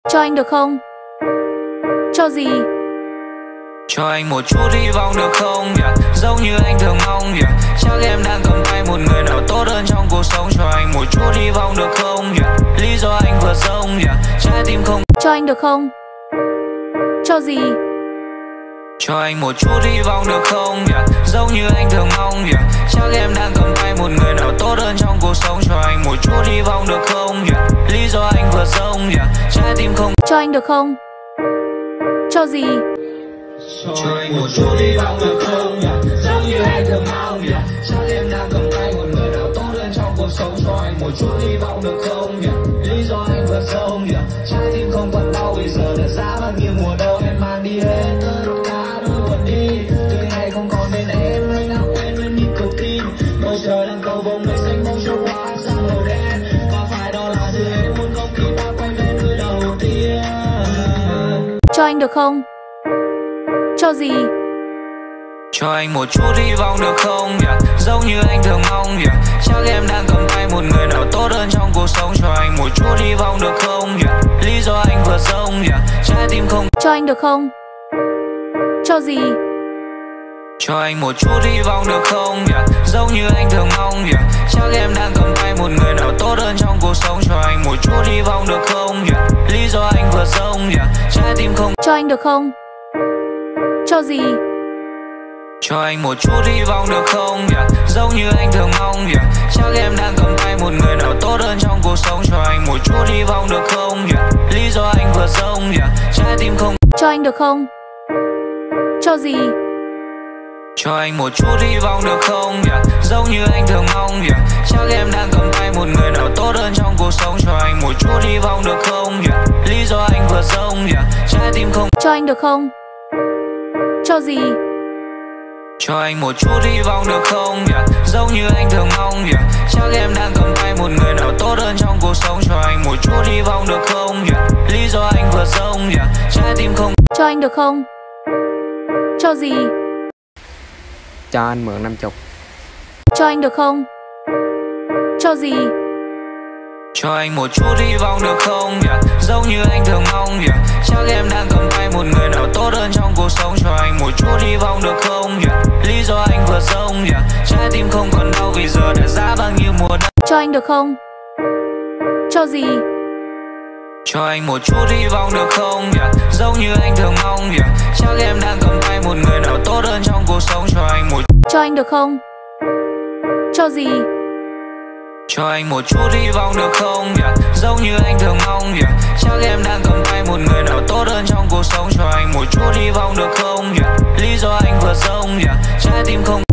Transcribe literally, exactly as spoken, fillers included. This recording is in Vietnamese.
Cho anh được không? Cho gì? Cho anh một chút hy vọng được không, yeah. Giống như anh thường mong, yeah. Chắc em đang cầm tay một người nào tốt hơn trong cuộc sống. Cho anh một chút hy vọng được không, yeah. Lý do anh vượt sông, yeah. Trái tim không. Cho anh được không? Cho gì? Cho anh một chút hy vọng được không, yeah. Giống như anh thường mong, yeah. Chắc em đang cầm tay một người nào tốt hơn trong cuộc sống. Cho anh một chút hy vọng được không, yeah. Lý do anh vượt sông, yeah. Trái tim không. Cho anh được không? Cho gì? Cho anh một chút hy vọng được không, yeah. Giống như anh thường mong, yeah. Chắc em đang cầm tay một người nào tốt hơn trong cuộc sống. Cho anh một chút hy vọng được không, yeah. Lý do anh vượt sông, yeah. Trái tim không còn đau vì giờ đã giá bao nhiêu mùa đông em mang đi hết tất cả đôi buồn đi. Từ ngày không còn bên em anh đã quên luôn nhịp cầu tim. Bầu trời đang cầu vồng mây xanh mong cho hoa sang màu đen. Có phải đó là sự em muốn không khi ta quay về nơi đầu tiên? Cho anh được không? Cho gì? Cho anh một chút hy vọng được không, yeah. Giống như anh thường mong, yeah. Chắc em đang cầm tay một người nào tốt hơn trong cuộc sống. Cho anh một chút hy vọng được không, yeah. Lý do anh vượt sông, yeah. Trái tim không. Cho anh được không? Cho gì? Cho anh một chút hy vọng được không, yeah. Giống như anh thường mong, yeah. Chắc em đang cầm tay một người nào tốt hơn trong cuộc sống. Cho anh một chút hy vọng được không, yeah. Lý do anh vượt sông, yeah. Trái tim không. Cho anh được không? Cho gì? Cho anh một chút hy vọng được không, yeah. Giống như anh thường mong, yeah. Chắc em đang cầm tay một người nào tốt hơn trong cuộc sống. Cho anh một chút hy vọng được không, yeah. Lý do anh vượt sông, yeah. Trái tim không. Cho anh được không? Cho gì? Cho anh một chút hy vọng được không, yeah. Giống như anh thường mong, yeah. Chắc em đang cầm tay một người nào tốt hơn trong cuộc sống. Cho anh một chút hy vọng được không, yeah. Lý do anh vượt sông, yeah. Trái tim không. Cho anh được không? Cho gì? Cho anh một chút hy vọng được không, yeah. Giống như anh thường mong, yeah. Chắc em đang cầm tay một người nào tốt hơn trong cuộc sống. Cho anh một chút hy vọng được không, yeah. Lý do anh vượt sông, yeah. Trái tim không. Cho anh được không? Cho gì? Cho anh mượn năm chục. Cho anh được không? Cho gì? Cho anh một chút hy vọng được không, yeah. Giống như anh thường mong, yeah. Chắc em đang cầm tay một người nào tốt hơn trong cuộc sống. Cho anh một chút hy vọng được không, yeah. Lý do anh vượt sông, yeah. Trái tim không còn đau vì giờ đã giá bao nhiêu mùa đông. Cho anh được không? Cho gì? Cho anh một chút hy vọng được không, yeah. Giống như anh thường mong, yeah. Chắc em đang cầm tay một người nào tốt hơn trong cuộc sống. Cho anh một. Cho anh được không? Cho gì? Cho anh một chút hy vọng được không, yeah. Giống như anh thường mong, yeah. Chắc em đang cầm tay một người nào tốt hơn trong cuộc sống. Cho anh một chút hy vọng được không, yeah. Lý do anh vượt sông, yeah. Trái tim không.